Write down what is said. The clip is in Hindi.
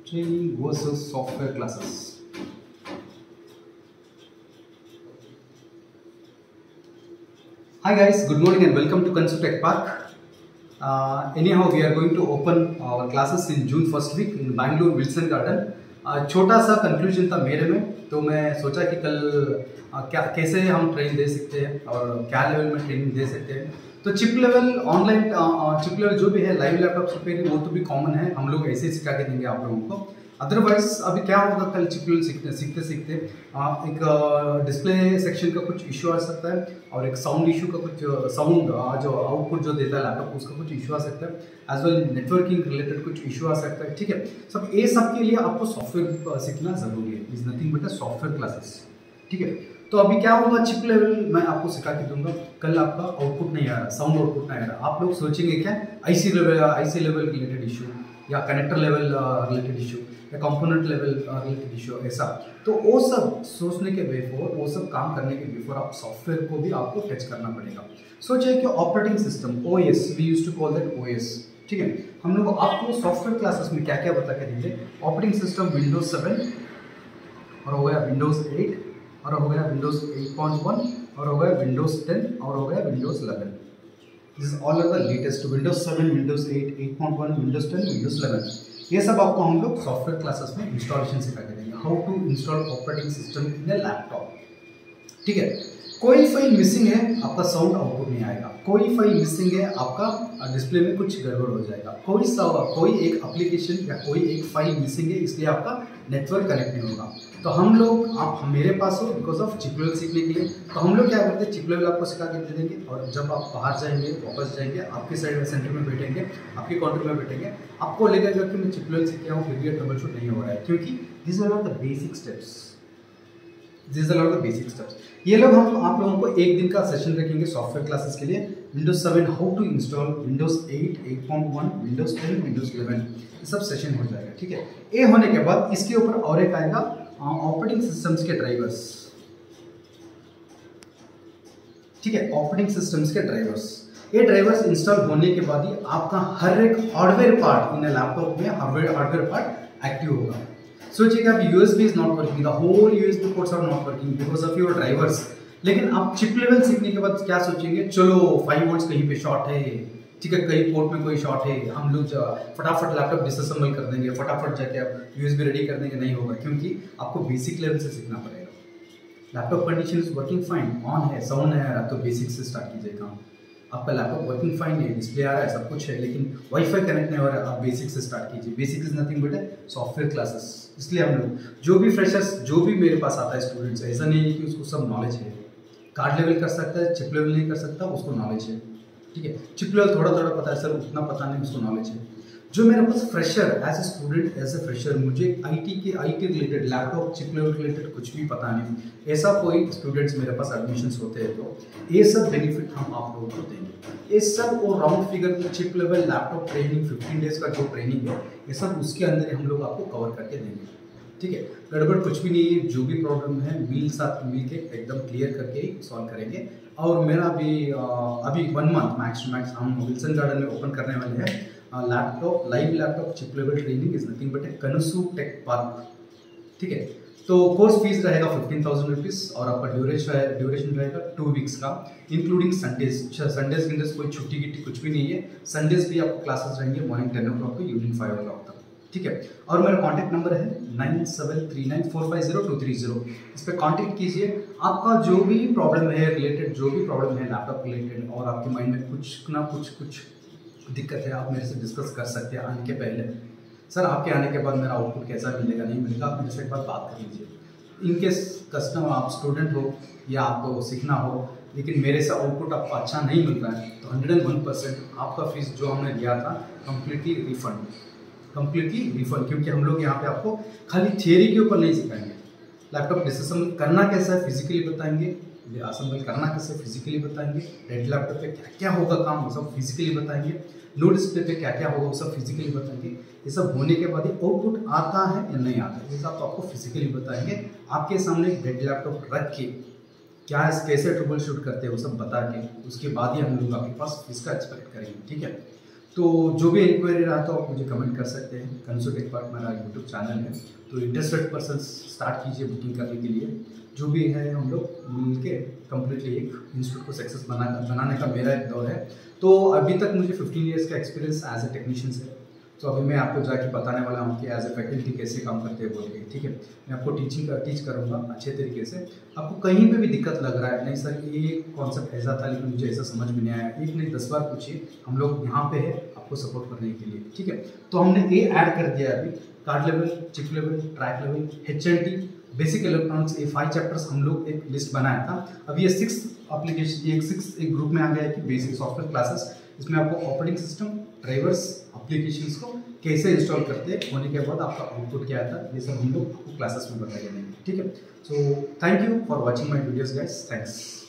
Training versus software classes. Hi guys, good morning and welcome to Concept Tech Park. Anyhow, we are going to open our classes in June first week in Bangalore Wilson Garden. छोटा सा कंक्लूजन था मेरे में, तो मैं सोचा कि कल कैसे हम ट्रेनिंग दे सकते हैं और क्या लेवल में ट्रेनिंग दे सकते हैं। तो chip level online chip level जो भी है लाइव लैपटॉप रिपेयरिंग वो तो भी कॉमन है, हम लोग ऐसे ही सिखा के देंगे आप लोगों को। अदरवाइज अभी क्या होगा, कल चिप लेवल सीखते सीखते एक डिस्प्ले सेक्शन का कुछ इशू आ सकता है और एक साउंड इशू का कुछ साउंड जो आउटपुट जो देता है लैपटॉप उसका कुछ इशू आ सकता है, एज वेल नेटवर्किंग रिलेटेड कुछ इशू आ सकता है। ठीक है, सब ये सब के लिए आपको सॉफ्टवेयर सीखना जरूरी है, is nothing but software classes. ठीक है, तो अभी क्या होगा, चिप लेवल मैं आपको सिखा के दूंगा। कल आपका आउटपुट नहीं आ रहा, साउंड आउटपुट नहीं आ रहा, आप लोग सोचेंगे क्या आईसी लेवल रिलेटेड इशू या कनेक्टर लेवल रिलेटेड इशू या कंपोनेंट लेवल रिलेटेड इशू ऐसा। तो वो सब सोचने के बिफोर, वो सब काम करने के बिफोर आप सॉफ्टवेयर को भी आपको टच करना पड़ेगा। सोचिए कि operating system OS, we used to call that OS। ठीक है, हम लोग आपको सॉफ्टवेयर क्लासेस में क्या क्या बता के देंगे। ऑपरेटिंग सिस्टम विंडोज 7 और हो गया विंडोज 8 और हो गया विंडोज 8.1 और हो गया विंडोज 10 और हो गया Windows 11। This all are the latest, Windows 7, Windows 8, 8.1, Windows 10, Windows 11। ये सब आपको हम लोग सॉफ्टवेयर क्लासेस में इंस्टॉलेशन सिखा के देंगे, how to install operating system in a laptop. ठीक है, कोई फाइल मिसिंग है आपका साउंड आउटपुट नहीं आएगा, कोई फाइल मिसिंग है आपका डिस्प्ले में कुछ गड़बड़ हो जाएगा, कोई एक एप्लीकेशन या कोई एक फाइल मिसिंग है इसलिए आपका नेटवर्क कनेक्ट नहीं होगा। तो हम लोग आप मेरे पास हो बिकॉज ऑफ चिप लेवल सीखने के लिए, तो हम लोग क्या करते हैं चिप लेवल आपको सिखा के दे देंगे और जब आप बाहर जाएंगे वापस जाएंगे आपके साइड सेंटर में बैठेंगे, आपके काउंटर में बैठेंगे, आपको लगेगा कि मैं चिप लेवल सीख के आऊँ फिर भी ट्रबल शूट नहीं हो रहा है, क्योंकि this are the basic steps. This are the basic steps. ये लोग हम आप लोगों को एक दिन का सेशन रखेंगे सॉफ्टवेयर क्लासेस के लिए। Windows 7 how to install, Windows 8, 8.1, Windows 10, Windows 11, ये सब सेशन हो जाएगा। ठीक है, ये होने के बाद इसके ऊपर और एक आएगा ऑपरेटिंग सिस्टम्स के ड्राइवर्स। ठीक है, ऑपरेटिंग सिस्टम्स के ड्राइवर्स, ये ड्राइवर्स इंस्टॉल होने के बाद ही आपका हर एक hardware part in a laptop में हार्डवेयर पार्ट एक्टिव होगा। सोचिएगा अब USB is not working, the whole USB ports are not working because of your drivers. लेकिन आप चिप लेवल सीखने के बाद क्या सोचेंगे, चलो 5 वोल्ट्स कहीं पे शॉर्ट है, ठीक है कहीं पोर्ट में कोई शॉर्ट है, हम लोग फटाफट लैपटॉप डिसअसेंबल कर देंगे, फटाफट जाके आप USB रेडी कर देंगे। नहीं होगा, क्योंकि आपको बेसिक लेवल से सीखना पड़ेगा। Laptop condition is working fine, on है, साउंड है, आप तो बेसिक से स्टार्ट कीजिए काम। आपका लैपटॉप वर्किंग फाइन है, डिस्प्ले आ रहा है, सब कुछ है, लेकिन वाईफाई कनेक्ट नहीं हो रहा है, आप बेसिक से स्टार्ट कीजिए। Basic is nothing but software classes. इसलिए हम लोग जो भी फ्रेशर्स जो भी मेरे पास आता है स्टूडेंट्स, ऐसा नहीं है कि उसको सब नॉलेज है, कार्ड लेवल कर सकता है, चिप लेवल नहीं कर सकता, उसको नॉलेज है। ठीक है, चिप लेवल थोड़ा थोड़ा पता है सर, उतना पता नहीं, उसको नॉलेज है। जो मेरे पास fresher as a student, as a fresher, मुझे IT related, laptop chip level related कुछ भी पता नहीं, ऐसा कोई स्टूडेंट्स मेरे पास एडमिशन्स होते हैं, तो ये सब बेनिफिट हम आप लोगों को देंगे। ये सब वो round figure chip level laptop training 15 days का जो ट्रेनिंग है, ये सब उसके अंदर हम लोग आपको कवर करके देंगे। ठीक है, गड़बड़ कुछ भी नहीं है, जो भी प्रॉब्लम है मिल के एकदम क्लियर करके ही सॉल्व करेंगे। और मेरा भी अभी 1 मंथ मैक्स टू मैक्स हम विल्सन गार्डन में ओपन करने वाले हैं laptop, live laptop chip level training is nothing but कनसू टेक पार्क। ठीक है, तो कोर्स फीस रहेगा 15,000 रुपीज़ और आपका ड्यूरेशन रहेगा 2 वीक्स का, इंक्लूडिंग संडेज कोई छुट्टी गिट्टी कुछ भी नहीं है। संडेज भी आपको क्लासेस रहेंगे morning 10 o'clock to evening 5 o'clock तक। ठीक है, और मेरा कॉन्टैक्ट नंबर है 9739450230। इस पर कॉन्टैक्ट कीजिए। आपका जो भी प्रॉब्लम है रिलेटेड, जो भी प्रॉब्लम है लैपटॉप रिलेटेड और आपके माइंड में कुछ ना कुछ दिक्कत है, आप मेरे से डिस्कस कर सकते हैं आने के पहले। सर आपके आने के बाद मेरा आउटपुट कैसा मिलेगा नहीं मिलेगा, आप मेरे से एक बार बात कर लीजिए। इनकेस कस्टमर आप स्टूडेंट हो या आपको सीखना हो लेकिन मेरे से आउटपुट आपको अच्छा नहीं मिल रहा है, तो 101% आपका फीस जो हमने लिया था कंप्लीटली रिफंड, क्योंकि हम लोग यहाँ पे आपको खाली थियरी के ऊपर नहीं सिखाएंगे। लैपटॉप डिसअसेंबल करना कैसा है फिजिकली बताएंगे, असेंबल करना कैसे फिजिकली बताएंगे, डेड लैपटॉप पे क्या क्या होगा काम वो सब फिजिकली बताएंगे, लो डिस्प्ले पे क्या क्या होगा वो सब फिजिकली बताएंगे। ये सब होने के बाद ही आउटपुट आता है या नहीं आता है ये सब तो आपको फिजिकली बताएंगे। आपके सामने डेड लैपटॉप रख के क्या कैसे ट्रबल शूट करते हैं वो सब बता के उसके बाद ही हम लोग आपके पास इसका एक्सपेक्ट करेंगे। ठीक है, तो जो भी इंक्वायरी रहा तो आप मुझे कमेंट कर सकते हैं। कंसल्ट एक्सपर्ट मेरा यूट्यूब चैनल है, तो इंटरेस्टेड पर्सन स्टार्ट कीजिए बुकिंग करने के लिए। जो भी है हम लोग मिल के कम्प्लीटली एक इंस्टीट्यूट को सक्सेस बनाने का मेरा एक दौर है। तो अभी तक मुझे 15 ईयर्स का एक्सपीरियंस एज ए टेक्नीशियन है। तो अभी मैं आपको जाके बताने वाला हूँ कि एज ए फैकल्टी कैसे काम करते हैं बोल के, ठीक है। मैं आपको टीच करूँगा अच्छे तरीके से। आपको कहीं पे भी दिक्कत लग रहा है, नहीं सर ये कॉन्सेप्ट ऐसा था लेकिन मुझे ऐसा समझ में नहीं आया, एक नहीं 10 बार पूछिए, हम लोग यहाँ पे है आपको सपोर्ट करने के लिए, ठीक है। तो हमने ये ऐड कर दिया अभी, card level, chip level, track level, HNT, basic electronics, ये 5 चैप्टर्स हम लोग एक लिस्ट बनाया था। अब ये 6 एप्लीकेशन एक ग्रुप में आ गया है कि बेसिक सॉफ्टवेयर क्लासेस। इसमें आपको ऑपरेटिंग सिस्टम, ड्राइवर्स, एप्लीकेशंस को कैसे इंस्टॉल करते हैं, होने के बाद आपका आउटपुट क्या आता है, ये सब हम लोग आपको क्लासेस में बताएंगे, ठीक है। So thank you for watching my videos guys, thanks.